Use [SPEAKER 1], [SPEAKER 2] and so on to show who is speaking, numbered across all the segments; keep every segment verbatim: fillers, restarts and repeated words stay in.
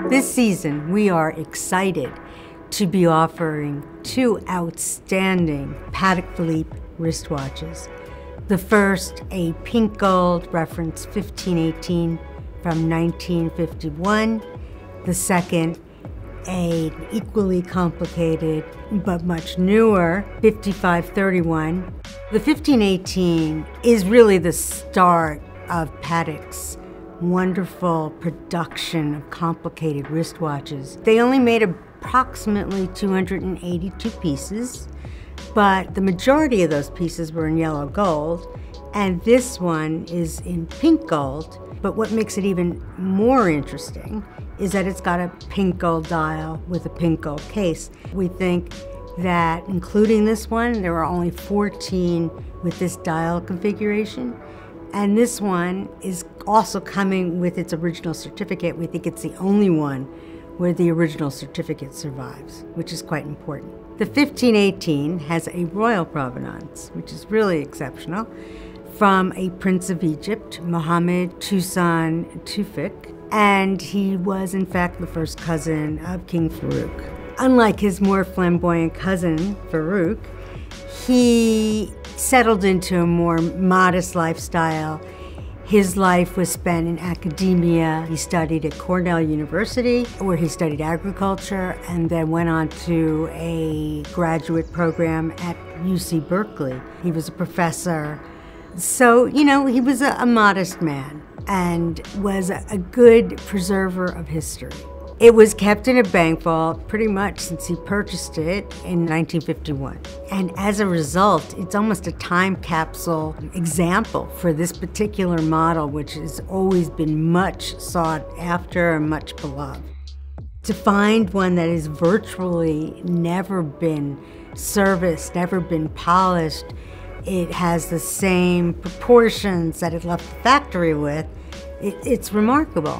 [SPEAKER 1] This season, we are excited to be offering two outstanding Patek Philippe wristwatches. The first, a pink gold reference fifteen eighteen from nineteen fifty-one. The second, an equally complicated but much newer fifty-five thirty-one. The fifteen eighteen is really the start of Patek's wonderful production of complicated wristwatches. They only made approximately two hundred eighty-two pieces, but the majority of those pieces were in yellow gold, and this one is in pink gold. But what makes it even more interesting is that it's got a pink gold dial with a pink gold case. We think that including this one, there are only fourteen with this dial configuration. And this one is also coming with its original certificate. We think it's the only one where the original certificate survives, which is quite important. The fifteen eighteen has a royal provenance, which is really exceptional, from a prince of Egypt, Mohammed Tusan Tufik, and he was in fact the first cousin of King Farouk. Unlike his more flamboyant cousin, Farouk, he settled into a more modest lifestyle. His life was spent in academia. He studied at Cornell University, where he studied agriculture, and then went on to a graduate program at U C Berkeley. He was a professor. So, you know, he was a, a modest man and was a, a good preserver of history. It was kept in a bank vault pretty much since he purchased it in nineteen fifty-one. And as a result, it's almost a time capsule example for this particular model, which has always been much sought after and much beloved. To find one that has virtually never been serviced, never been polished, it has the same proportions that it left the factory with, it, it's remarkable.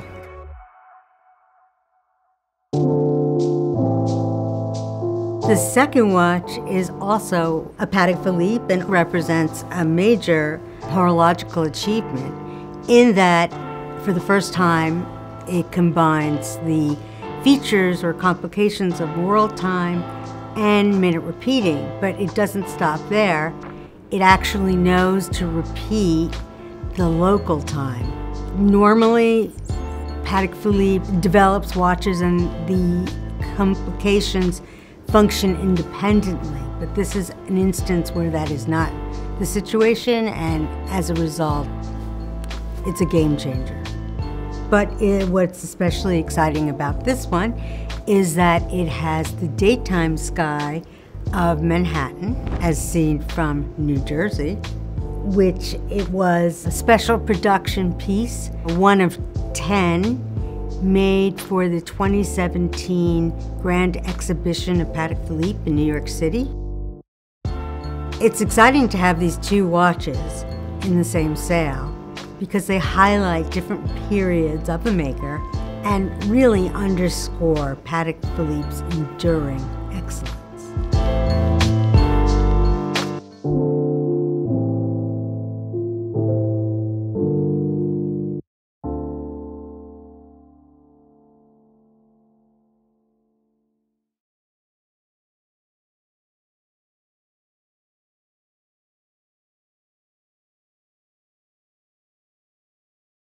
[SPEAKER 1] The second watch is also a Patek Philippe and represents a major horological achievement in that, for the first time, it combines the features or complications of world time and minute repeating, but it doesn't stop there. It actually knows to repeat the local time. Normally, Patek Philippe develops watches and the complications function independently, but this is an instance where that is not the situation, and as a result, it's a game changer. But it, what's especially exciting about this one is that it has the daytime sky of Manhattan as seen from New Jersey, which it was a special production piece, one of ten, made for the twenty seventeen Grand Exhibition of Patek Philippe in New York City. It's exciting to have these two watches in the same sale because they highlight different periods of the maker and really underscore Patek Philippe's enduring excellence.